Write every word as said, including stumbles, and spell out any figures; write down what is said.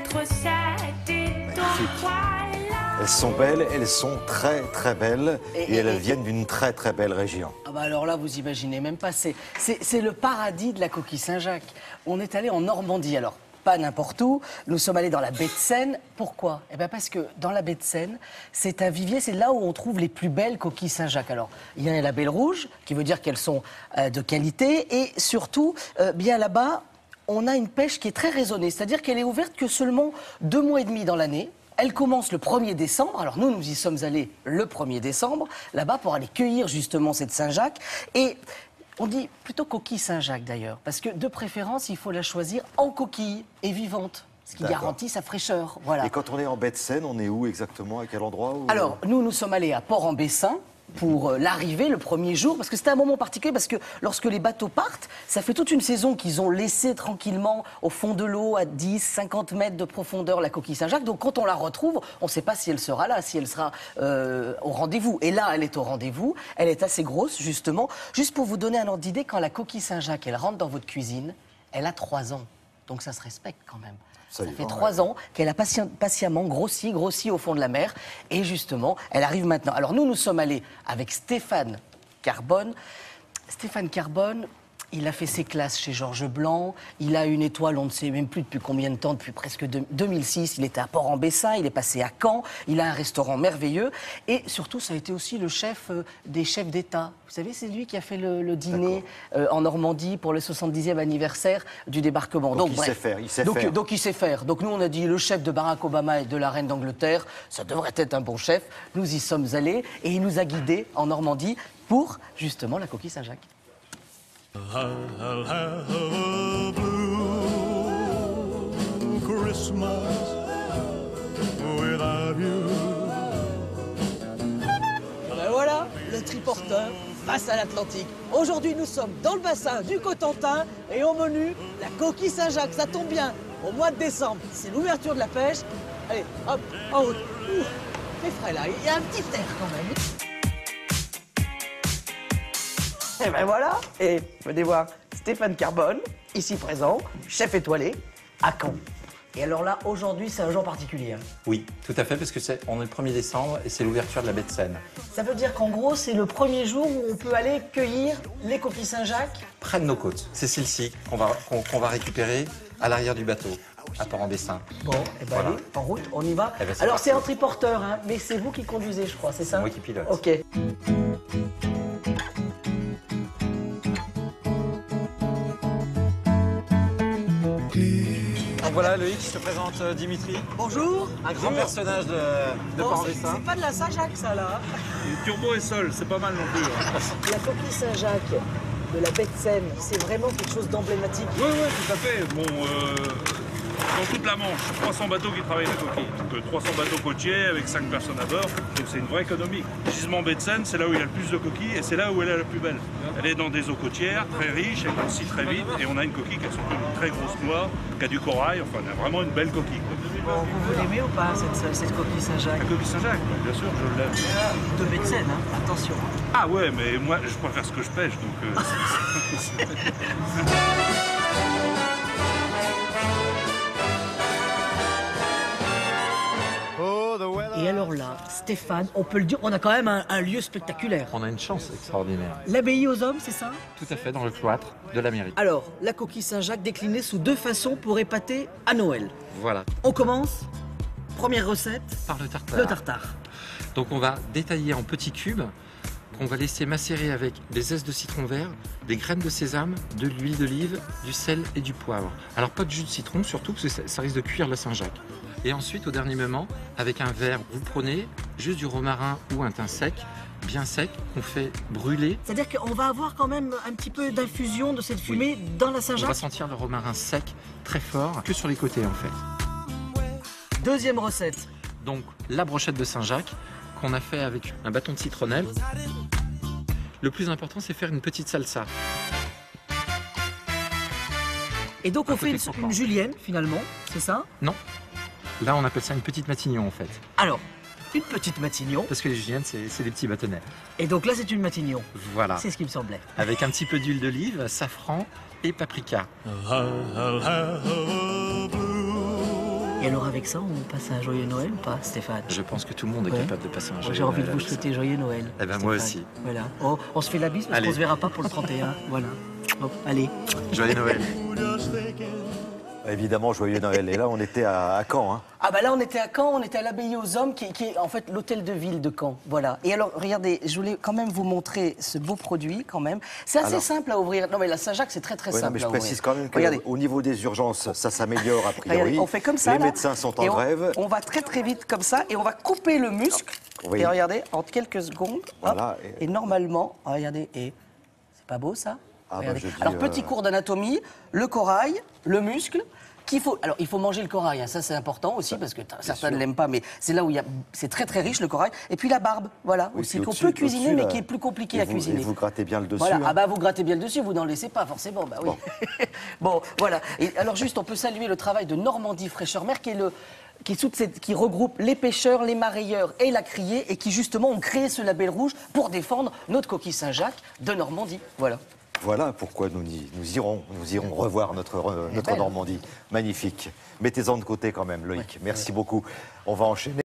être cette étoile-là. Elles sont belles, elles sont très très belles et, et, et elles et, viennent d'une très très belle région. Ah bah alors là, vous imaginez même pas, c'est le paradis de la coquille Saint-Jacques. On est allé en Normandie, alors pas n'importe où, nous sommes allés dans la baie de Seine. Pourquoi? Eh bien parce que dans la baie de Seine, c'est un vivier, c'est là où on trouve les plus belles coquilles Saint-Jacques. Alors, il y a la belle rouge, qui veut dire qu'elles sont euh, de qualité, et surtout, euh, bien là-bas, on a une pêche qui est très raisonnée, c'est-à-dire qu'elle est ouverte que seulement deux mois et demi dans l'année. Elle commence le premier décembre, alors nous, nous y sommes allés le premier décembre, là-bas, pour aller cueillir justement cette Saint-Jacques. Et on dit plutôt coquille Saint-Jacques d'ailleurs, parce que de préférence, il faut la choisir en coquille et vivante, ce qui garantit sa fraîcheur. Voilà. Et quand on est en baie de Seine, on est où exactement? À quel endroit où... Alors, nous, nous sommes allés à Port-en-Bessin pour euh, l'arrivée, le premier jour, parce que c'était un moment particulier, parce que lorsque les bateaux partent, ça fait toute une saison qu'ils ont laissé tranquillement au fond de l'eau, à dix, cinquante mètres de profondeur, la coquille Saint-Jacques. Donc quand on la retrouve, on ne sait pas si elle sera là, si elle sera euh, au rendez-vous. Et là, elle est au rendez-vous, elle est assez grosse, justement. Juste pour vous donner un ordre d'idée, quand la coquille Saint-Jacques, elle rentre dans votre cuisine, elle a trois ans. Donc ça se respecte quand même. Ça, ça fait trois ouais. ans qu'elle a patient, patiemment grossi, grossi au fond de la mer. Et justement, elle arrive maintenant. Alors nous, nous sommes allés avec Stéphane Carbone. Stéphane Carbone, il a fait ses classes chez Georges Blanc. Il a une étoile, on ne sait même plus depuis combien de temps, depuis presque deux mille six. Il était à Port-en-Bessin, il est passé à Caen. Il a un restaurant merveilleux. Et surtout, ça a été aussi le chef euh, des chefs d'État. Vous savez, c'est lui qui a fait le, le dîner euh, en Normandie pour le soixante-dixième anniversaire du débarquement. Donc, donc il bref. sait faire, il sait donc, faire. Donc il sait faire. Donc nous, on a dit le chef de Barack Obama et de la reine d'Angleterre, ça devrait être un bon chef. Nous y sommes allés et il nous a guidés en Normandie pour justement la coquille Saint-Jacques. I'll have a blue Christmas without you. Ben voilà, le triporteur face à l'Atlantique. Aujourd'hui, nous sommes dans le bassin du Cotentin et au menu, la coquille Saint-Jacques. Ça tombe bien, au mois de décembre, c'est l'ouverture de la pêche. Allez, hop, en route. Ouh, c'est frais là, il y a un petit air quand même. Et ben voilà, et venez voir Stéphane Carbone, ici présent, chef étoilé, à Caen. Et alors là, aujourd'hui, c'est un jour particulier. Hein. Oui, tout à fait, parce que c'est on est le premier décembre et c'est l'ouverture de la baie de Seine. Ça veut dire qu'en gros, c'est le premier jour où on peut aller cueillir les coquilles Saint-Jacques? Près de nos côtes. C'est celle-ci qu'on va, qu'on, qu'on va récupérer à l'arrière du bateau, à Port-en-Bessin. Bon, et ben voilà. Allez, en route, on y va. Eh ben, alors c'est un triporteur, hein, mais c'est vous qui conduisez, je crois, c'est ça? C'est moi qui pilote. Ok. Donc voilà, Loïc, je te présente euh, Dimitri. Bonjour. Un grand personnage de, de bon, Port-en-Bessin. C'est pas de la Saint-Jacques, ça, là. Turbo et sol, c'est pas mal non plus. Hein. La coquille Saint-Jacques de la baie de Seine, c'est vraiment quelque chose d'emblématique. Oui, oui, tout à fait. Bon, euh, dans toute la Manche, trois cents bateaux qui travaillent la coquille. Donc euh, trois cents bateaux côtiers avec cinq personnes à bord. Donc c'est une vraie économie. Le gisement baie de Seine, c'est là où il y a le plus de coquilles et c'est là où elle est la plus belle. Elle est dans des eaux côtières, très riches, elle grossit très vite et on a une coquille qui a surtout une très grosse noix, qui a du corail, enfin on a vraiment une belle coquille. Bon, vous, vous l'aimez ou pas, cette, cette coquille Saint-Jacques? La coquille Saint-Jacques, bien sûr, je l'aime. De baie de Seine, hein, attention. Ah ouais, mais moi je préfère ce que je pêche, donc... Euh, c'est, c'est... Et alors là, Stéphane, on peut le dire, on a quand même un, un lieu spectaculaire. On a une chance extraordinaire. L'abbaye aux hommes, c'est ça? Tout à fait, dans le cloître de la mairie. Alors, la coquille Saint-Jacques déclinée sous deux façons pour épater à Noël. Voilà. On commence, première recette. Par le tartare. Le tartare. Donc on va détailler en petits cubes, qu'on va laisser macérer avec des zestes de citron vert, des graines de sésame, de l'huile d'olive, du sel et du poivre. Alors pas de jus de citron, surtout parce que ça, ça risque de cuire la Saint-Jacques. Et ensuite, au dernier moment, avec un verre, vous prenez juste du romarin ou un thym sec, bien sec, qu'on fait brûler. C'est-à-dire qu'on va avoir quand même un petit peu d'infusion de cette fumée oui. dans la Saint-Jacques. On va sentir le romarin sec, très fort, que sur les côtés en fait. Deuxième recette. Donc, la brochette de Saint-Jacques, qu'on a fait avec un bâton de citronnelle. Le plus important, c'est faire une petite salsa. Et donc, on fait une, une julienne, finalement, c'est ça? Non. Là, on appelle ça une petite matignon, en fait. Alors, une petite matignon. Parce que les juliennes, c'est des petits bâtonnets. Et donc là, c'est une matignon. Voilà. C'est ce qui me semblait. Avec un petit peu d'huile d'olive, safran et paprika. Et alors avec ça, on passe un joyeux Noël ou pas, Stéphane? Je pense que tout le monde est Ouais. capable de passer un joyeux J'ai envie de Noël vous avec ça. souhaiter joyeux Noël. Eh ben, moi Stéphane. aussi. Voilà. Oh, on se fait la bise parce Allez. qu'on se verra pas pour le trente et un. Voilà. Bon, allez. Joyeux Noël. Évidemment, joyeux Noël. Et là, on était à, à Caen. Hein. Ah bah là on était à Caen, on était à l'Abbaye aux Hommes, qui, qui est en fait l'hôtel de ville de Caen. Voilà. Et alors regardez, je voulais quand même vous montrer ce beau produit quand même. C'est assez Alors- simple à ouvrir. Non mais la Saint-Jacques c'est très très Ouais, non, simple mais je à ouvrir. précise quand même Regardez. qu'au niveau des urgences, ça s'améliore a priori. Regardez, on fait comme ça. Les là, médecins sont en et on- grève. On va très très vite comme ça et on va couper le muscle. Oui. Et regardez, en quelques secondes. hop, Voilà, et... et- normalement, regardez, et c'est pas beau ça? Ah, bah, Regardez. je dis, Alors euh, petit cours d'anatomie, le corail, le muscle. Qu'il faut, alors il faut manger le corail, hein, ça c'est important aussi parce que t- certains ne sûr. l'aiment pas, mais c'est là où il y a, c'est très très riche le corail. Et puis la barbe, voilà, Oui, aussi puis qu'on au-dessus- peut cuisiner au-dessus, mais là, qui est plus compliqué et à vous- cuisiner. Et vous grattez bien le dessus. Voilà, hein. ah bah vous grattez bien le dessus, vous n'en laissez pas forcément, bah oui. Bon, voilà. Et alors juste, on peut saluer le travail de Normandie Fraîcheur Mer, qui est le qui, est toute cette- qui regroupe les pêcheurs, les marailleurs et la criée, et qui justement ont créé ce label rouge pour défendre notre coquille Saint-Jacques de Normandie. Voilà. Voilà pourquoi nous, y- nous irons, nous irons revoir notre, re- notre belle. Normandie. Magnifique. Mettez-en de côté quand même, Loïc. Merci beaucoup. On va enchaîner.